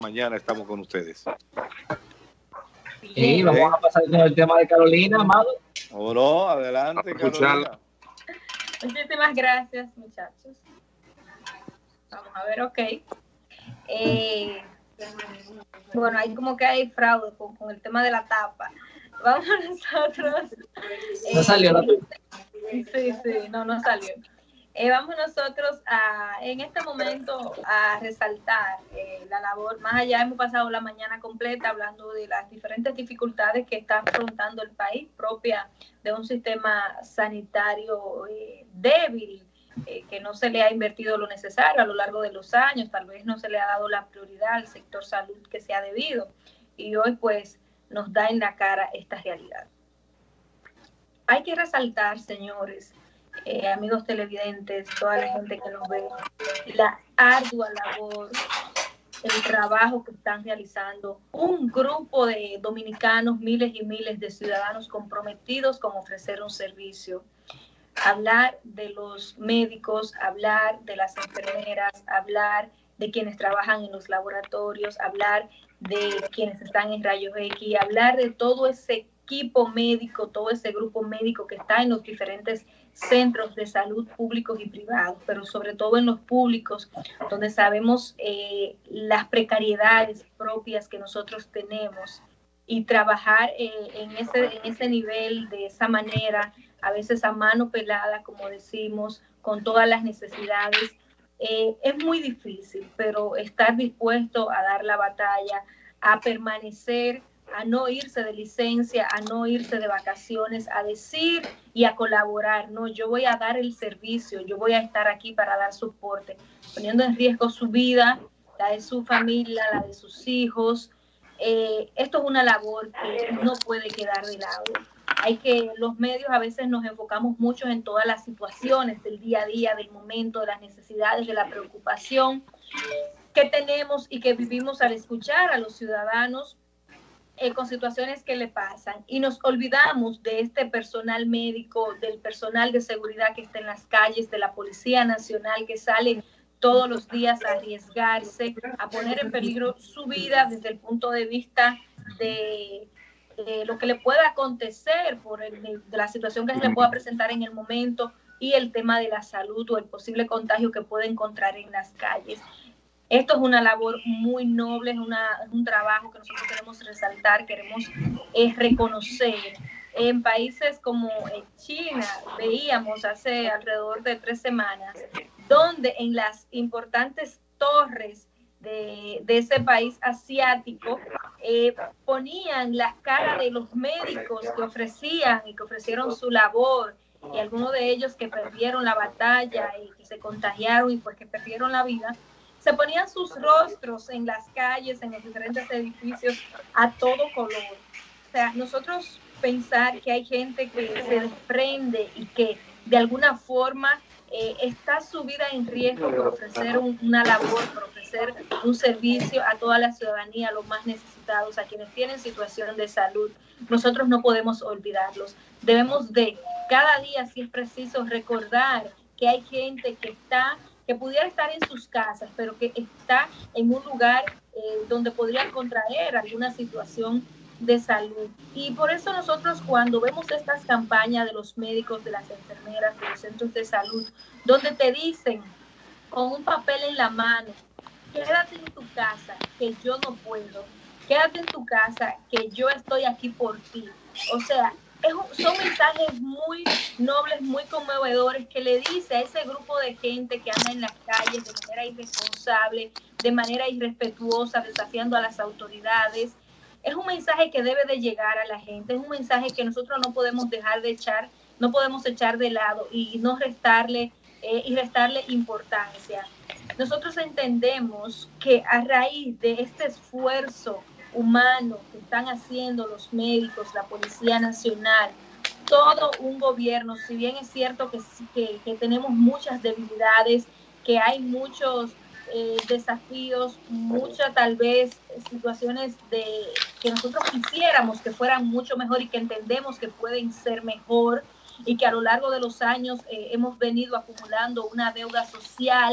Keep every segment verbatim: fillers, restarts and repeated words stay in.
mañana estamos con ustedes. Sí, vamos a pasar con el tema de Carolina, Amado. Oh, no, adelante, Carolina. Muchísimas gracias, muchachos. Vamos a ver, ok. Eh, bueno, hay como que hay fraude con, con el tema de la tapa. Vamos nosotros. No salió la eh, Sí, sí, no, no salió. Eh, vamos nosotros a, en este momento a resaltar eh, la labor, más allá hemos pasado la mañana completa hablando de las diferentes dificultades que está afrontando el país, propia de un sistema sanitario eh, débil, eh, que no se le ha invertido lo necesario a lo largo de los años, tal vez no se le ha dado la prioridad al sector salud que se ha debido, y hoy pues nos da en la cara esta realidad. Hay que resaltar, señores, eh, amigos televidentes, toda la gente que nos ve, la ardua labor, el trabajo que están realizando un grupo de dominicanos, miles y miles de ciudadanos comprometidos con ofrecer un servicio. Hablar de los médicos, hablar de las enfermeras, hablar de quienes trabajan en los laboratorios, hablar de quienes están en rayos X, hablar de todo ese equipo médico, todo ese grupo médico que está en los diferentes centros de salud públicos y privados, pero sobre todo en los públicos, donde sabemos eh, las precariedades propias que nosotros tenemos, y trabajar eh, en, ese, en ese nivel, de esa manera, a veces a mano pelada, como decimos, con todas las necesidades, eh, es muy difícil, pero estar dispuesto a dar la batalla, a permanecer, a no irse de licencia, a no irse de vacaciones, a decir y a colaborar, no, yo voy a dar el servicio, yo voy a estar aquí para dar soporte, poniendo en riesgo su vida, la de su familia, la de sus hijos. Eh, esto es una labor que no puede quedar de lado. Hay que, los medios a veces nos enfocamos mucho en todas las situaciones del día a día, del momento, de las necesidades, de la preocupación que tenemos y que vivimos al escuchar a los ciudadanos Eh, con situaciones que le pasan, y nos olvidamos de este personal médico, del personal de seguridad que está en las calles, de la Policía Nacional que sale todos los días a arriesgarse, a poner en peligro su vida desde el punto de vista de, de lo que le pueda acontecer, por el, de la situación que se le pueda presentar en el momento, y el tema de la salud o el posible contagio que puede encontrar en las calles. Esto es una labor muy noble, es, una, es un trabajo que nosotros queremos resaltar, queremos eh, reconocer. En países como China, veíamos hace alrededor de tres semanas, donde en las importantes torres de, de ese país asiático eh, ponían las caras de los médicos que ofrecían y que ofrecieron su labor, y algunos de ellos que perdieron la batalla y que se contagiaron y pues que perdieron la vida, se ponían sus rostros en las calles, en los diferentes edificios, a todo color. O sea, nosotros pensar que hay gente que se desprende y que de alguna forma eh, está su vida en riesgo por ofrecer un, una labor, por ofrecer un servicio a toda la ciudadanía, a los más necesitados, a quienes tienen situación de salud. Nosotros no podemos olvidarlos. Debemos de, cada día, si es preciso, recordar que hay gente que está que pudiera estar en sus casas, pero que está en un lugar eh, donde podría contraer alguna situación de salud. Y por eso nosotros, cuando vemos estas campañas de los médicos, de las enfermeras, de los centros de salud, donde te dicen con un papel en la mano, quédate en tu casa, que yo no puedo, quédate en tu casa, que yo estoy aquí por ti. O sea, Es, son mensajes muy nobles, muy conmovedores, que le dice a ese grupo de gente que anda en las calles de manera irresponsable, de manera irrespetuosa, desafiando a las autoridades. Es un mensaje que debe de llegar a la gente, es un mensaje que nosotros no podemos dejar de echar, no podemos echar de lado y no restarle, eh, y restarle importancia. Nosotros entendemos que a raíz de este esfuerzo humano que están haciendo los médicos, la Policía Nacional, todo un gobierno, si bien es cierto que, que, que tenemos muchas debilidades, que hay muchos eh, desafíos, muchas tal vez situaciones de, que nosotros quisiéramos que fueran mucho mejor y que entendemos que pueden ser mejor, y que a lo largo de los años eh, hemos venido acumulando una deuda social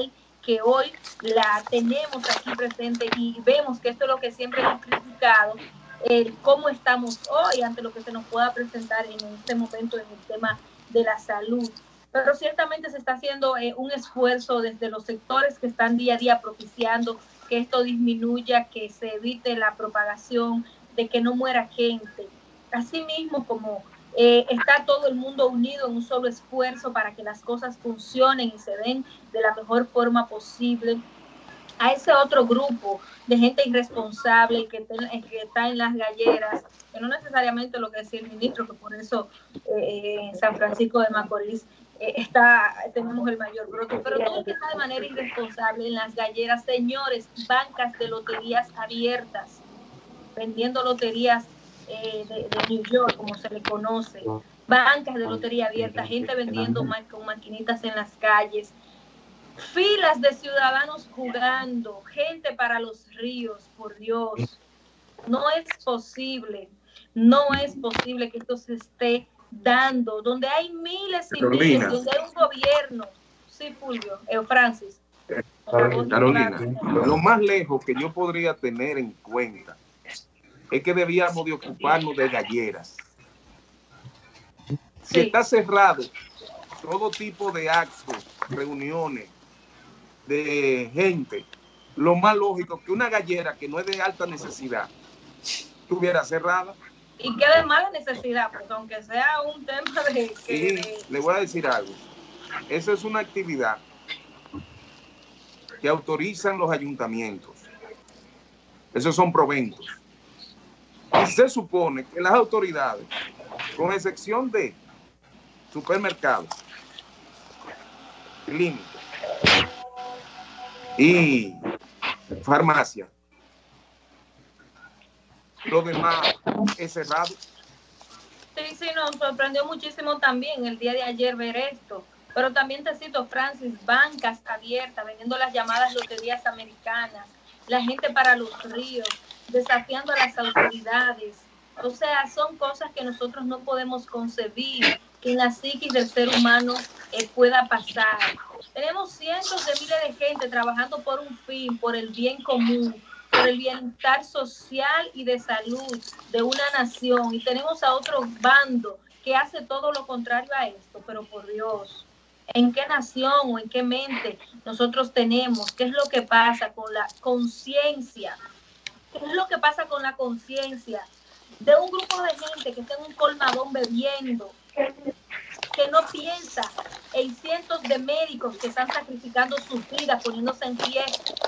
que hoy la tenemos aquí presente y vemos que esto es lo que siempre hemos criticado, el cómo estamos hoy ante lo que se nos pueda presentar en este momento en el tema de la salud. Pero ciertamente se está haciendo eh, un esfuerzo desde los sectores que están día a día propiciando que esto disminuya, que se evite la propagación, de que no muera gente. Asimismo, como eh, está todo el mundo unido en un solo esfuerzo para que las cosas funcionen y se den de la mejor forma posible, a ese otro grupo de gente irresponsable que, ten, que está en las galleras, que no necesariamente lo que decía el ministro, que por eso eh, en San Francisco de Macorís eh, está, tenemos el mayor brote, pero todo el que está de manera irresponsable en las galleras, señores, bancas de loterías abiertas, vendiendo loterías eh, de, de New York, como se le conoce, bancas de lotería abierta, gente vendiendo ma con maquinitas en las calles, filas de ciudadanos jugando, gente para los ríos, por Dios. No es posible, no es posible que esto se esté dando, donde hay miles y Carolina. miles, donde hay un gobierno. Sí, Fulvio, eh, Francis. Carolina, lo más lejos que yo podría tener en cuenta es que debíamos de ocuparnos de galleras. Si sí. Está cerrado todo tipo de actos, reuniones de gente, lo más lógico que una gallera que no es de alta necesidad estuviera cerrada. Y que de mala necesidad, porque aunque sea un tema de... Que, y de... le voy a decir algo, esa es una actividad que autorizan los ayuntamientos. Esos son proventos. Y se supone que las autoridades, con excepción de supermercados, clínicas y farmacias, lo demás es cerrado. Sí, sí, nos sorprendió muchísimo también el día de ayer ver esto. Pero también te cito, Francis, bancas abiertas, vendiendo las llamadas loterías americanas, la gente para los ríos, desafiando a las autoridades. O sea, son cosas que nosotros no podemos concebir que en la psiquis del ser humano eh, pueda pasar. Tenemos cientos de miles de gente trabajando por un fin, por el bien común, por el bienestar social y de salud de una nación. Y tenemos a otro bando que hace todo lo contrario a esto. Pero por Dios, ¿en qué nación o en qué mente nosotros tenemos? ¿Qué es lo que pasa con la conciencia? ¿Qué es lo que pasa con la conciencia de un grupo de gente que está en un colmadón bebiendo, que no piensa en cientos de médicos que están sacrificando sus vidas, poniéndose en pie,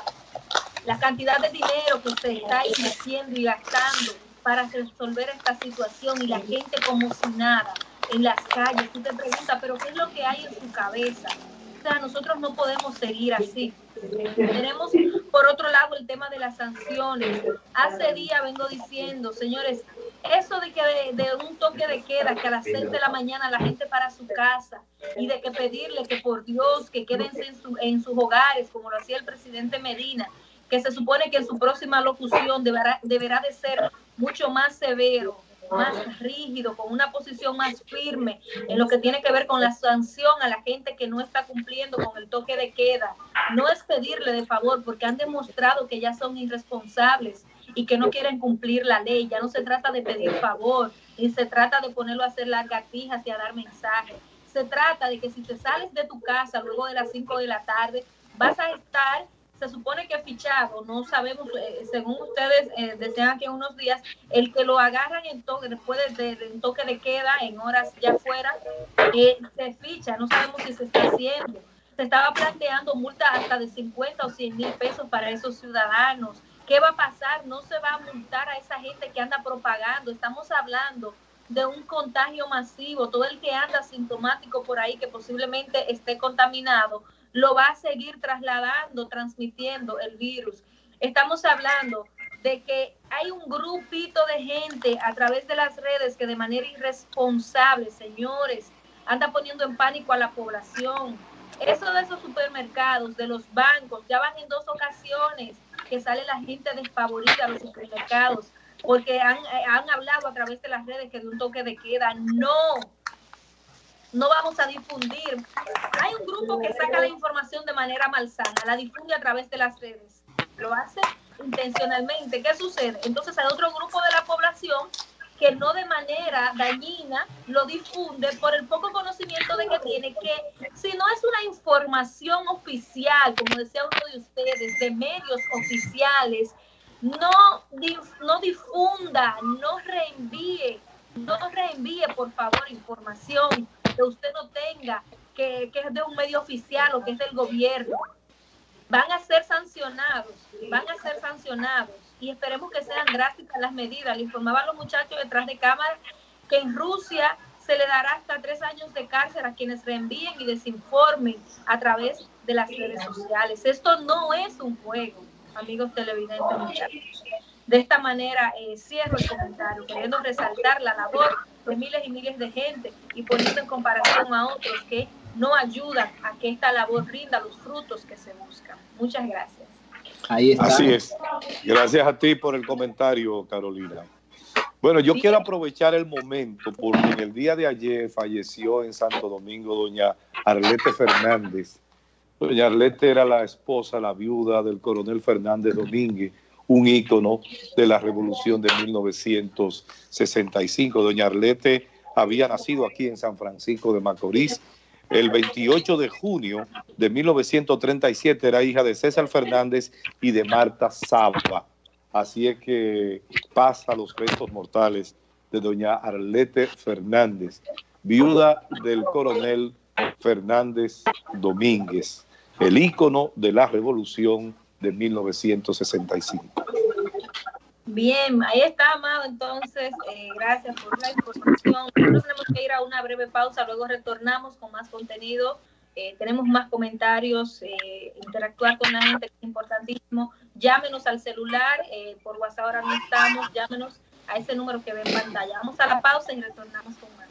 la cantidad de dinero que se está invirtiendo y gastando para resolver esta situación y la gente como si nada en las calles? Tú te preguntas, ¿pero qué es lo que hay en su cabeza? O sea, nosotros no podemos seguir así. Tenemos, por otro lado, el tema de las sanciones. Hace días vengo diciendo, señores, eso de que de, de un toque de queda, que a las seis de la mañana la gente para su casa y de que pedirle que por Dios, que quédense en, su, en sus hogares, como lo hacía el presidente Medina, que se supone que en su próxima locución deberá, deberá de ser mucho más severo, más rígido, con una posición más firme en lo que tiene que ver con la sanción a la gente que no está cumpliendo con el toque de queda. No es pedirle de favor, porque han demostrado que ya son irresponsables y que no quieren cumplir la ley. Ya no se trata de pedir favor, ni se trata de ponerlo a hacer lagartijas y a dar mensajes. Se trata de que si te sales de tu casa luego de las cinco de la tarde, vas a estar, se supone que fichado, no sabemos, eh, según ustedes eh, desean aquí en unos días, el que lo agarran en toque, después de, de, de toque de queda, en horas ya fuera, eh, se ficha, no sabemos si se está haciendo. Se estaba planteando multa hasta de cincuenta o cien mil pesos para esos ciudadanos. ¿Qué va a pasar? No se va a multar a esa gente que anda propagando. Estamos hablando de un contagio masivo. Todo el que anda sintomático por ahí, que posiblemente esté contaminado, lo va a seguir trasladando, transmitiendo el virus. Estamos hablando de que hay un grupito de gente a través de las redes que de manera irresponsable, señores, anda poniendo en pánico a la población. Eso de esos supermercados, de los bancos, ya van en dos ocasiones que sale la gente despavorida a los supermercados porque han, han hablado a través de las redes que de un toque de queda. No, no vamos a difundir. Hay un grupo que saca la información de manera malsana, la difunde a través de las redes, lo hace intencionalmente. ¿Qué sucede? Entonces hay otro grupo de la población que no de manera dañina lo difunde por el poco conocimiento de que tiene, que si no es una información oficial, como decía uno de ustedes, de medios oficiales, no, no difunda, no reenvíe, no reenvíe por favor información que usted no tenga, que, que es de un medio oficial o que es del gobierno. Van a ser sancionados, van a ser sancionados y esperemos que sean drásticas las medidas. Le informaba a los muchachos detrás de cámara que en Rusia se le dará hasta tres años de cárcel a quienes reenvíen y desinformen a través de las redes sociales. Esto no es un juego, amigos televidentes, muchachos. De esta manera eh, cierro el comentario, queriendo resaltar la labor de miles y miles de gente y poniendo en comparación a otros que no ayudan a que esta labor rinda los frutos que se buscan. Muchas gracias. Ahí está. Así es. Gracias a ti por el comentario, Carolina. Bueno, yo sí. quiero aprovechar el momento porque en el día de ayer falleció en Santo Domingo doña Arlete Fernández. Doña Arlete era la esposa, la viuda del coronel Fernández Domínguez, un ícono de la revolución de mil novecientos sesenta y cinco. Doña Arlete había nacido aquí en San Francisco de Macorís el veintiocho de junio de mil novecientos treinta y siete. Era hija de César Fernández y de Marta Salva. Así es que pasa los restos mortales de doña Arlete Fernández, viuda del coronel Fernández Domínguez, el ícono de la revolución de mil novecientos sesenta y cinco. Bien, ahí está, Amado. Entonces, eh, gracias por la información. Nosotros tenemos que ir a una breve pausa, luego retornamos con más contenido. Eh, tenemos más comentarios, eh, interactuar con la gente, que es importantísimo. Llámenos al celular, eh, por WhatsApp ahora no estamos, llámenos a ese número que ve en pantalla. Vamos a la pausa y retornamos con más.